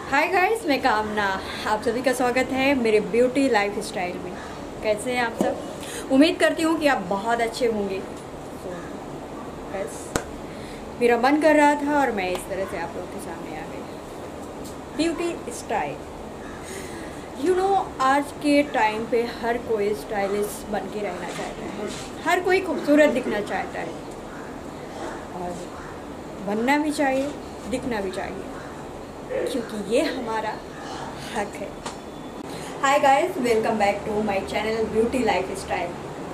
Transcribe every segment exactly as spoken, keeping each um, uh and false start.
Hi guys, मैं कामना। आप सभी का स्वागत है मेरे ब्यूटी लाइफ स्टाइल में। कैसे हैं आप सब? उम्मीद करती हूँ कि आप बहुत अच्छे होंगे। तो बस मेरा मन कर रहा था और मैं इस तरह से आप लोगों के सामने आ गई। ब्यूटी स्टाइल, यू नो आज के टाइम पे हर कोई स्टाइलिश बन के रहना चाहता है, हर कोई खूबसूरत दिखना चाहता है और बनना भी चाहिए, दिखना भी चाहिए, क्योंकि ये हमारा हक है। Hi guys, welcome back to my channel beauty lifestyle.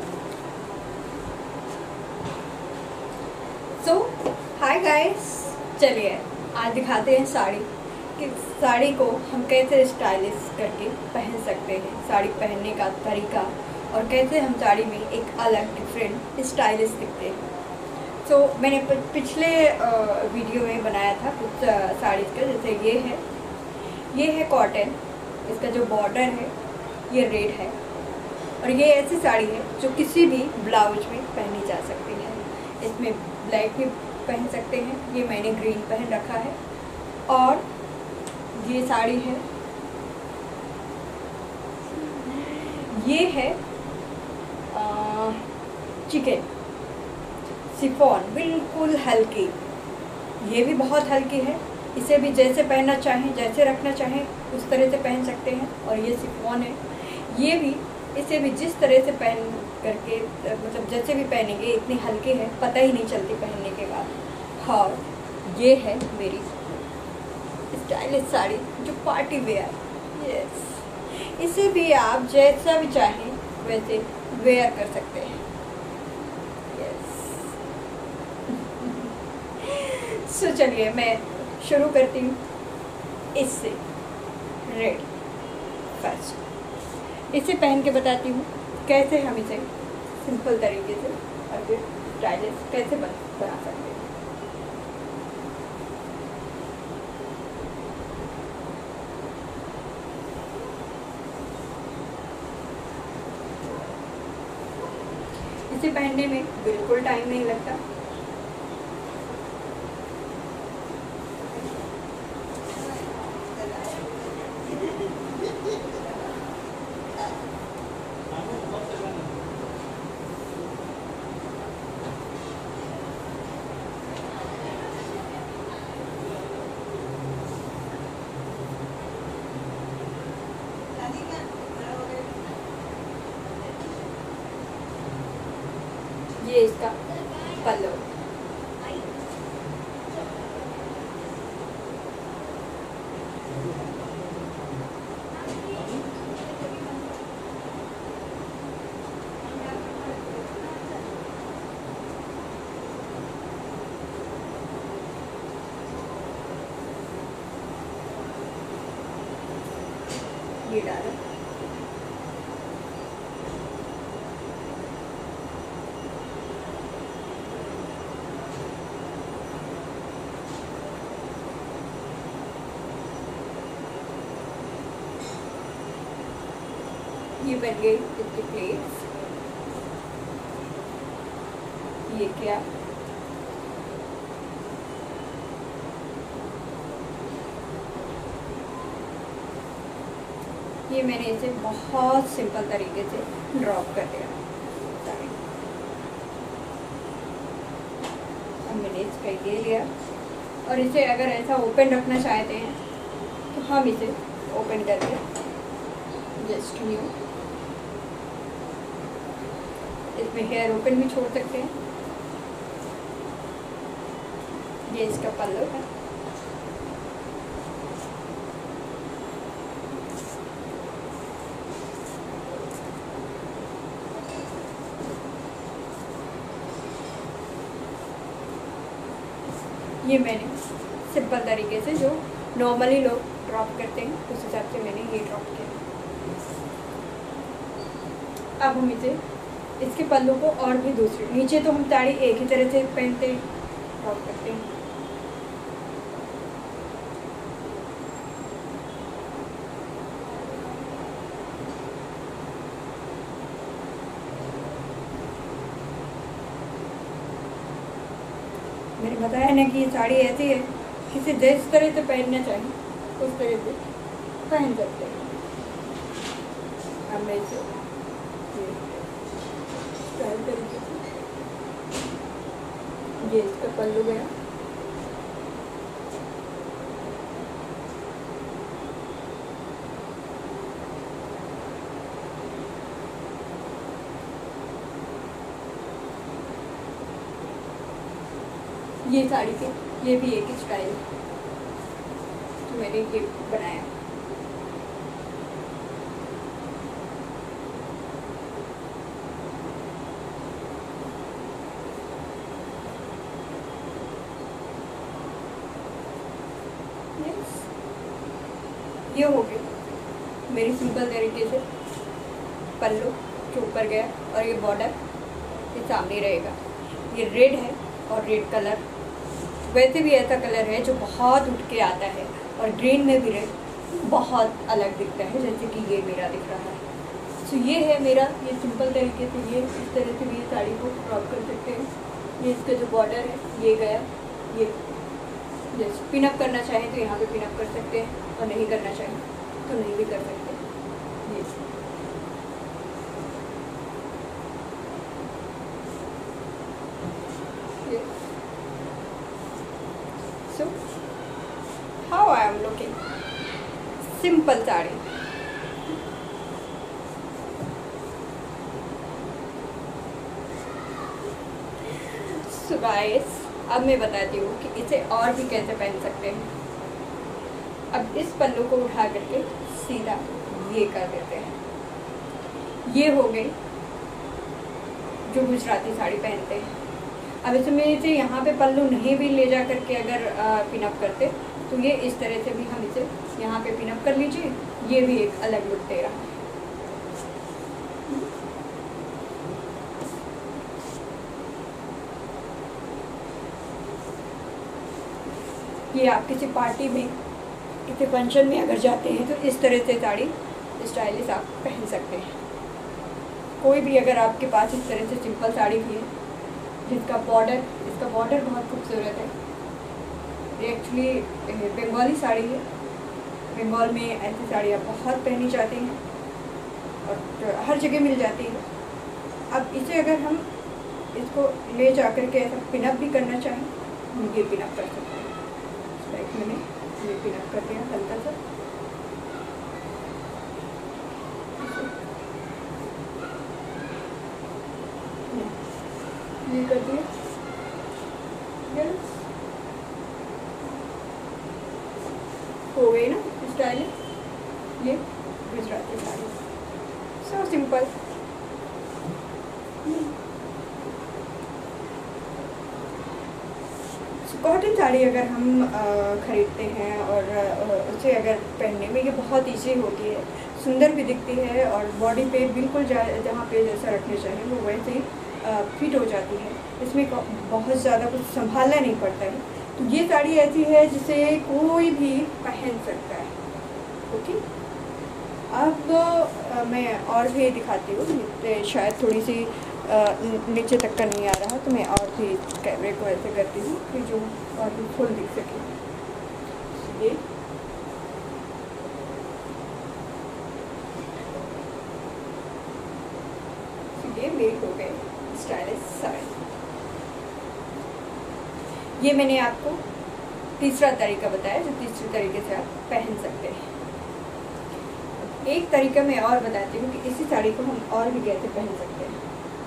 So hi guys, चलिए आज दिखाते हैं साड़ी कि साड़ी को हम कैसे स्टाइलिश करके पहन सकते हैं, साड़ी पहनने का तरीका और कैसे हम साड़ी में एक अलग डिफरेंट स्टाइलिश दिखते हैं। तो so, मैंने पिछले वीडियो में बनाया था कुछ साड़ीज़ का, जैसे ये है ये है कॉटन, इसका जो बॉर्डर है ये रेड है और ये ऐसी साड़ी है जो किसी भी ब्लाउज में पहनी जा सकती है। इसमें ब्लैक भी पहन सकते हैं, ये मैंने ग्रीन पहन रखा है। और ये साड़ी है, ये है चिकन शिफॉन, बिल्कुल हल्की, ये भी बहुत हल्की है। इसे भी जैसे पहनना चाहें, जैसे रखना चाहें उस तरह से पहन सकते हैं। और ये शिफॉन है, ये भी इसे भी जिस तरह से पहन करके, मतलब जैसे भी पहनेंगे, इतनी हल्की है पता ही नहीं चलती पहनने के बाद। और ये है मेरी स्टाइलिश साड़ी जो पार्टी वेयर, यस, इसे भी आप जैसा भी चाहें वैसे वेयर कर सकते हैं। सो so, चलिए मैं शुरू करती हूँ इससे। रेड फर्स्ट इसे पहन के बताती हूँ कैसे हम इसे सिंपल तरीके से और फिर स्टाइलिश कैसे बन बना सकते हैं। इसे पहनने में बिल्कुल टाइम नहीं लगता। ये इसका पल्लू, ये डाला। ये बन गई इसकी प्लेट्स। ये क्या, ये मैंने इसे बहुत सिंपल तरीके से ड्रॉप कर दिया। अब मैंने इसका ये लिया और इसे अगर ऐसा ओपन रखना चाहते हैं तो हम इसे ओपन करके जस्ट न्यू, इसमें हेयर ओपन भी छोड़ सकते हैं। ये इसका पल्लू है। ये मैंने सिंपल तरीके से जो नॉर्मली लोग ड्रॉप करते हैं उस हिसाब से मैंने ये ड्रॉप किया। अब हम इसे इसके पल्लू को और भी दूसरे, नीचे तो हम साड़ी एक ही तरह से पहनते हैं, ड्रॉप करते हैं। मैंने बताया ना कि ये साड़ी ऐसी है कि इसे जिस तरह से पहनना चाहिए उस तरह से पहन सकते हैं। अब मैं इसे स्टाइल तरीके से, ये इसका पल्लू गया। ये साड़ी के ये भी एक स्टाइल है तो मैंने ये बनाया। यस, ये हो गई मेरी सिंपल तरीके से पल्लू जो ऊपर गया और ये बॉर्डर ये सामने रहेगा। ये रेड है और रेड कलर वैसे भी ऐसा कलर है जो बहुत उठ के आता है और ग्रीन में भी रेड बहुत अलग दिखता है, जैसे कि ये मेरा दिख रहा है। सो ये है मेरा, ये सिंपल तरीके से ये इस तरह से भी ये साड़ी को क्रॉप कर सकते हैं। ये इसका जो बॉर्डर है ये गया, ये जैसे पिनअप करना चाहें तो यहाँ पे पिनअप कर सकते हैं और नहीं करना चाहें तो नहीं भी कर सकते। ये So, how I am looking? Simple sari. So guys, अब मैं बताती हूँ कि इसे और भी कैसे पहन सकते हैं। अब इस पल्लू को उठा करके सीधा ये कर देते हैं। ये हो गई जो गुजराती साड़ी पहनते हैं। अब इसमें इसे यहाँ पे पल्लू नहीं भी ले जा करके अगर पिनअप करते तो ये इस तरह से भी हम इसे यहाँ पे पिनअप कर लीजिए, ये भी एक अलग लुक दे रहा है। ये आप किसी पार्टी में किसी फंक्शन में अगर जाते हैं तो इस तरह से साड़ी स्टाइलिश आप पहन सकते हैं। कोई भी अगर आपके पास इस तरह से सिंपल साड़ी भी है जिसका बॉर्डर इसका बॉर्डर बहुत खूबसूरत है। ये एक्चुअली बंगाली साड़ी है। बंगाल में ऐसी साड़ियाँ बहुत पहनी जाती हैं और हर जगह मिल जाती है। अब इसे अगर हम इसको ले जा कर के ऐसा पिनअप भी करना चाहें हम ये पिनअप कर सकते हैं। लाइक मैंने ये पिनअप कर दिया हल्का सा। ये कर दिया, हो गई ना स्टाइल। ये Gujarati sari so simple. Cotton sari अगर हम ख़रीदते हैं और उसे अगर पहनने में ये बहुत ईजी होती है, सुंदर भी दिखती है और बॉडी पे बिल्कुल जहाँ पे जैसा रखने चाहिए वो वैसे ही फिट हो जाती है। इसमें बहुत ज़्यादा कुछ संभालना नहीं पड़ता है। तो ये साड़ी ऐसी है जिसे कोई भी पहन सकता है। ओके, अब आ, मैं और भी दिखाती हूँ। शायद थोड़ी सी आ, नीचे तक का नहीं आ रहा तो मैं और भी कैमरे को ऐसे करती हूँ कि जो और भी फुल दिख सके। ये ये मेरी हो गई स्टाइलिश साड़ी। ये मैंने आपको तीसरा तरीका बताया जो तीसरे तरीके से आप पहन सकते हैं। एक तरीका मैं और बताती हूँ कि इसी साड़ी को हम और भी कैसे पहन सकते हैं।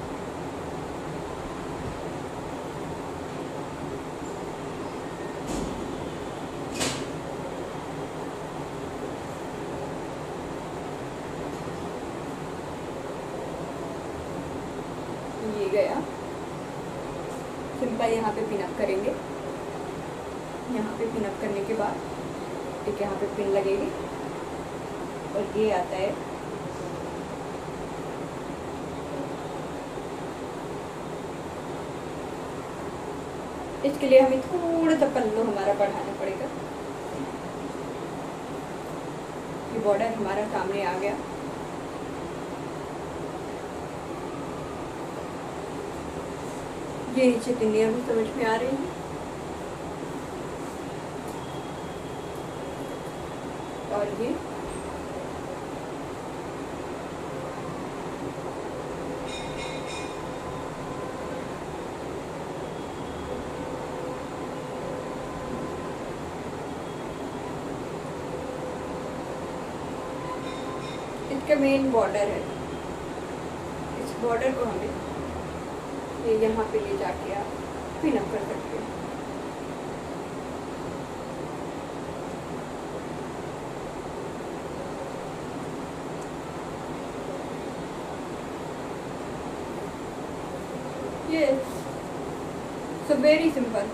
ये गया सिंपल, यहाँ पे पिनअप करेंगे। यहाँ पे पिनअप करने के बाद एक यहाँ पे पिन लगेगी और ये आता है इसके लिए हमें थोड़ा सा पल्लू हमारा बढ़ाना पड़ेगा। ये बॉर्डर हमारा सामने आ गया। ये नीचे तिन्नियाँ भी समझ में आ रही हैं। और ये इसका मेन बॉर्डर है। इस बॉर्डर को हमें ये यहाँ पे ले जाके आप पिन अप कर सकते हैं। ये so very simple.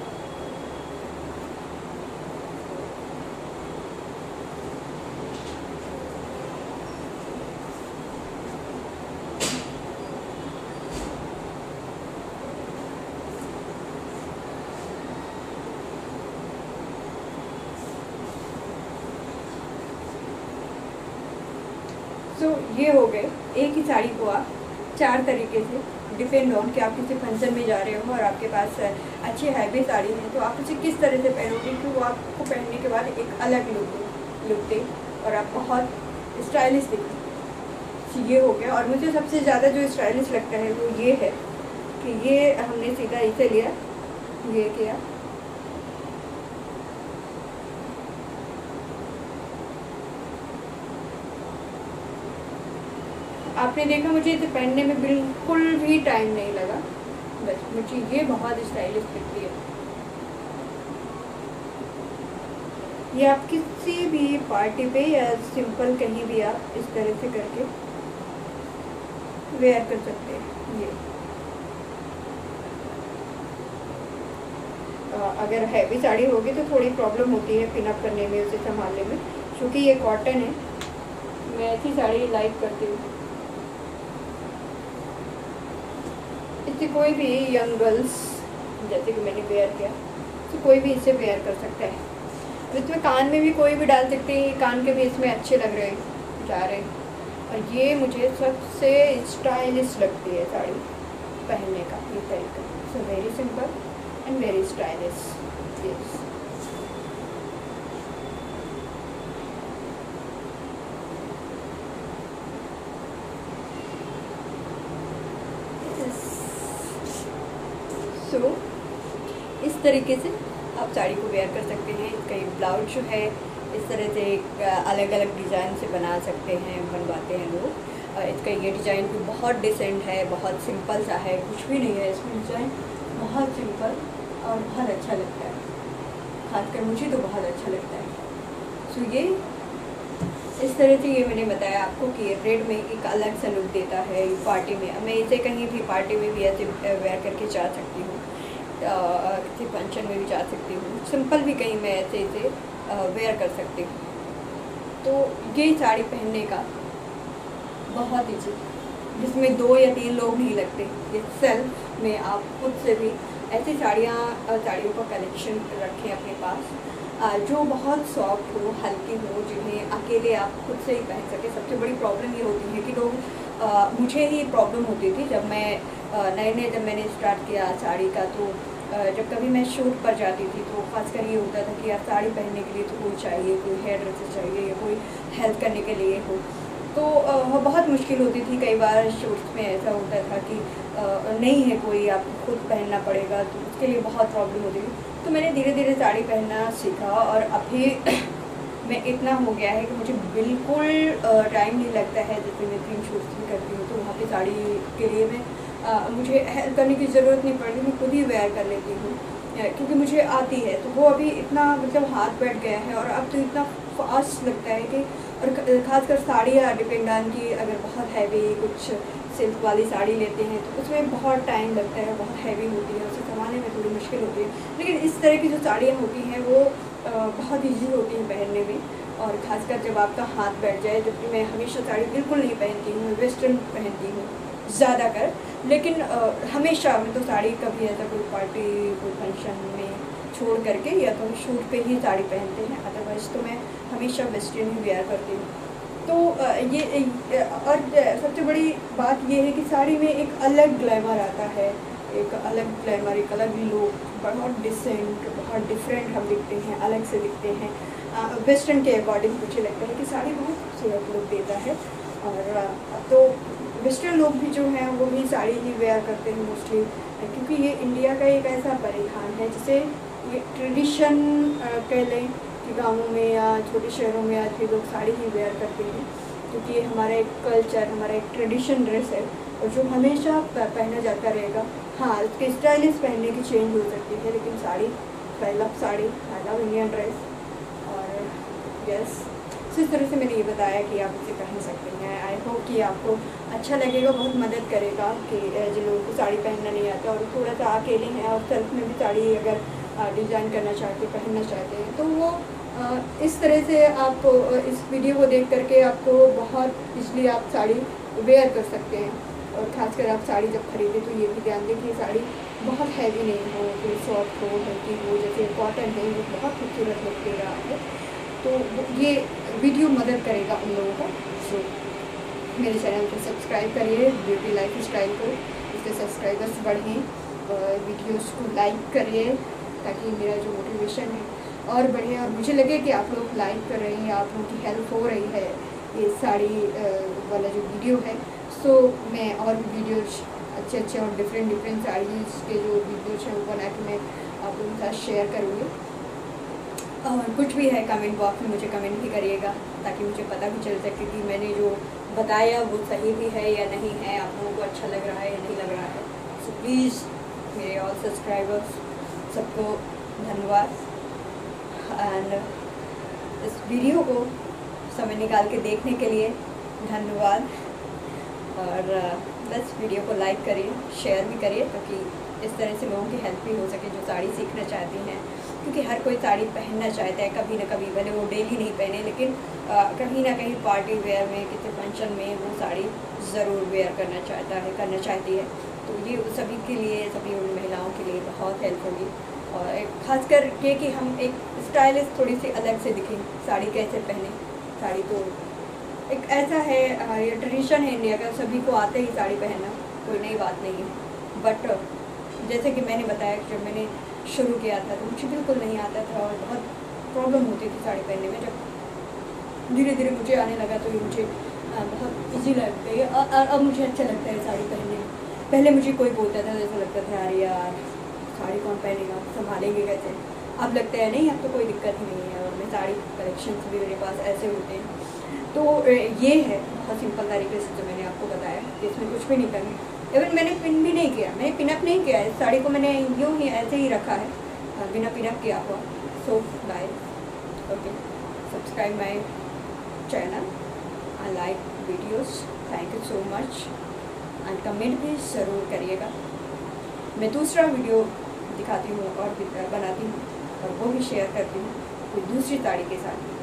So so, ये हो गए। एक ही साड़ी को आप चार तरीके से डिपेंड ऑन कि आप किसी फंक्शन में जा रहे हो और आपके पास अच्छी हैवी साड़ी है तो आप उसे किस तरह से पहनोगे कि वो आपको पहनने के बाद एक अलग लुक लुक दे और आप बहुत स्टाइलिश दिखें। ये हो गया। और मुझे सबसे ज़्यादा जो स्टाइलिश लगता है वो ये है कि ये हमने सीधा इसे लिया, ये किया, आपने देखा मुझे इसे पहनने में बिल्कुल भी टाइम नहीं लगा। बस मुझे ये बहुत स्टाइलिश लगती है। ये आप किसी भी पार्टी पे या सिंपल कहीं भी आप इस तरह से करके वेयर कर सकते हैं। ये आ, अगर हैवी साड़ी होगी तो थोड़ी प्रॉब्लम होती है पिन अप करने में, उसे संभालने में, क्योंकि ये कॉटन है। मैं ऐसी साड़ी लाइक करती हूँ। इससे कोई भी यंग गर्ल्स जैसे कि मैंने वेयर किया तो कोई भी इसे वेयर कर सकता है। इसमें कान में भी कोई भी डाल सकते हैं। कान के भी इसमें अच्छे लग रहे जा रहे हैं। और ये मुझे सबसे स्टाइलिश लगती है साड़ी पहनने का ये तरीका। So very simple and very stylish. Yes, so so, इस तरीके से आप साड़ी को वेयर कर सकते हैं। इसका ये ब्लाउज जो है इस तरह से एक अलग अलग डिज़ाइन से बना सकते हैं, बनवाते हैं लोग। इसका ये डिज़ाइन भी बहुत डिसेंट है, बहुत सिंपल सा है, कुछ भी नहीं है इसमें डिज़ाइन, बहुत सिंपल और बहुत अच्छा लगता है। खासकर मुझे तो बहुत अच्छा लगता है। सो so, ये इस तरह से ये मैंने बताया आपको कि रेड में एक अलग सा लुक देता है पार्टी में। मैं इसे कहीं भी पार्टी में भी ऐसे वेयर करके जा सकती हूँ, किसी फंक्शन में भी जा सकती हूँ, सिंपल भी कहीं मैं ऐसे इसे वेयर कर सकती हूँ। तो ये साड़ी पहनने का बहुत ईजी, जिसमें दो या तीन लोग नहीं लगते। ये सेल्फ में आप खुद से भी ऐसी साड़ियाँ साड़ियों का कलेक्शन रखें अपने पास जो बहुत सॉफ्ट हो, हल्की हो, जिन्हें अकेले आप खुद से ही पहन सके। सबसे बड़ी प्रॉब्लम ये होती है कि लोग आ, मुझे ही प्रॉब्लम होती थी जब मैं नए नए जब मैंने स्टार्ट किया साड़ी का। तो आ, जब कभी मैं शूट पर जाती थी तो खासकर ये होता था कि यार साड़ी पहनने के लिए तो कोई चाहिए, कोई हेयर ड्रेसर चाहिए या कोई हेल्प करने के लिए हो। तो आ, बहुत मुश्किल होती थी। कई बार शूट्स में ऐसा होता था कि आ, नहीं है कोई, आपको खुद पहनना पड़ेगा, तो उसके लिए बहुत प्रॉब्लम होती थी। तो मैंने धीरे धीरे साड़ी पहनना सीखा और अभी मैं इतना हो गया है कि मुझे बिल्कुल टाइम नहीं लगता है। जैसे मैं तीन शूट्स भी करती हूँ तो वहाँ पे साड़ी के लिए मैं आ, मुझे हेल्प करने की ज़रूरत नहीं पड़ती, मैं खुद ही वेयर कर लेती हूँ क्योंकि मुझे आती है। तो वो अभी इतना मतलब हाथ बैठ गया है और अब तो इतना फास्ट लगता है कि, और ख़ासकर साड़ियाँ डिपेंड ऑन की अगर बहुत हैवी कुछ सिल्क वाली साड़ी लेते हैं तो उसमें बहुत टाइम लगता है, बहुत हैवी होती है, उसे संभालने में थोड़ी मुश्किल होती है। लेकिन इस तरह की जो साड़ियाँ होती हैं वो बहुत ईजी होती हैं पहनने में, और ख़ासकर जब आपका हाथ बैठ जाए। जबकि मैं हमेशा साड़ी बिल्कुल नहीं पहनती हूँ, वेस्टर्न पहनती हूँ ज़्यादा कर। लेकिन आ, हमेशा मैं तो साड़ी कभी ऐसा कोई पार्टी कोई फंक्शन में छोड़ करके या तो शूट पे ही साड़ी पहनते हैं, अदरवाइज़ तो मैं हमेशा वेस्टर्न ही वेयर करती हूँ। तो ये और सबसे बड़ी बात ये है कि साड़ी में एक अलग ग्लैमर आता है, एक अलग ग्लैमर, एक अलग लुक, बहुत डिसेंट, बहुत डिफरेंट हम दिखते हैं, अलग से दिखते हैं। वेस्टर्न के अकॉर्डिंग मुझे लगता है कि साड़ी बहुत खूबसूरत लुक देता है। और अब तो वेस्टर्न लोग भी जो हैं वो भी साड़ी ही वेयर करते हैं मोस्टली, क्योंकि ये इंडिया का एक ऐसा परिधान है जिसे ये ट्रेडिशन कह लें कि गाँवों में या छोटे शहरों में आज भी लोग साड़ी ही वेयर करते हैं, क्योंकि ये हमारा एक कल्चर, हमारा एक ट्रेडिशन ड्रेस है और जो हमेशा पहना जाता रहेगा। हाँ, इसके स्टाइलिश पहनने की चेंज हो सकती है, लेकिन sari, I love sari, I love Indian dress. और यस, इस तरह से मैंने ये बताया कि आप इसे पहन सकते हैं। आई होप कि आपको अच्छा लगेगा, बहुत मदद करेगा कि जिन लोगों को साड़ी पहनना नहीं आता और थोड़ा सा अकेले हैं और सेल्फ में भी साड़ी अगर डिज़ाइन करना चाहते, पहनना चाहते हैं, तो वो इस तरह से आप इस वीडियो को देख करके आपको बहुत इसलिए आप साड़ी वेयर कर सकते हैं। और ख़ासकर आप साड़ी जब खरीदें तो ये भी ध्यान दें कि साड़ी बहुत हैवी नहीं हो, थोड़ी सॉफ्ट हो, हल्की हो, जैसे कॉटन है वो बहुत खूबसूरत लुक दे रहा है। तो ये वीडियो मदद करेगा उन लोगों को। सो मेरे चैनल को सब्सक्राइब करिए, ब्यूटी लाइफ स्टाइल को, इससे सब्सक्राइबर्स बढ़ें। और वीडियोस को लाइक करिए ताकि मेरा जो मोटिवेशन है और बढ़े और मुझे लगे कि आप लोग लाइक कर रहे हैं, आप लोगों की हेल्प हो रही है ये साड़ी वाला जो वीडियो है। सो मैं और भी वीडियोज अच्छे अच्छे और डिफरेंट डिफरेंट साड़ीज़ के जो वीडियोज हैं वो बना के मैं आप लोगों के साथ शेयर करूँगी। और कुछ भी है कमेंट बॉक्स में मुझे कमेंट भी करिएगा ताकि मुझे पता भी चल सके कि मैंने जो बताया वो सही भी है या नहीं है, आप लोगों को अच्छा लग रहा है या नहीं लग रहा है। सो प्लीज़ मेरे ऑल सब्सक्राइबर्स सबको धन्यवाद। एंड इस वीडियो को समय निकाल के देखने के लिए धन्यवाद। और बस वीडियो को लाइक करिए, शेयर भी करिए ताकि इस तरह से लोगों की हेल्प भी हो सके जो साड़ी सीखना चाहती हैं, क्योंकि हर कोई साड़ी पहनना चाहता है कभी ना कभी, भले वो डेली नहीं पहने लेकिन आ, कहीं ना कहीं पार्टी वेयर में, किसी फंक्शन में वो साड़ी ज़रूर वेयर करना चाहता है, करना चाहती है। तो ये सभी के लिए, सभी उन महिलाओं के लिए बहुत हेल्प होगी। और ख़ासकर ये कि हम एक स्टाइलिश थोड़ी सी अलग से दिखें, साड़ी कैसे पहने। साड़ी तो एक ऐसा है, ये ट्रेडिशन है इंडिया का, सभी को आते ही साड़ी पहनना, कोई नई बात नहीं है। बट जैसे कि मैंने बताया कि जब मैंने शुरू किया था तो मुझे बिल्कुल नहीं आता था और बहुत प्रॉब्लम होती थी साड़ी पहनने में। जब धीरे धीरे मुझे आने लगा तो ये मुझे बहुत इजी लग गई और अब मुझे अच्छा लगता है साड़ी पहनने में। पहले मुझे कोई बोलता था, जैसा लगता था यार यार साड़ी कौन पहनेगा, संभालेंगे कैसे। अब लगता है नहीं, अब तो कोई दिक्कत ही नहीं है। और मैं साड़ी कलेक्शन भी मेरे पास ऐसे होते हैं। तो ये है बहुत सिंपल तरीके से जो मैंने आपको बताया कि इसमें कुछ भी नहीं करना। इवन मैंने पिन भी नहीं किया, मैंने पिनअप नहीं किया है, इस साड़ी को मैंने यूँ ही ऐसे ही रखा है बिना पिनअप किया हुआ। So guys, okay, subscribe my channel, I like videos, thank you so much. And comment भी ज़रूर करिएगा। मैं दूसरा वीडियो दिखाती हूँ और बनाती हूँ और वो भी शेयर करती हूँ कोई दूसरी साड़ी के साथ।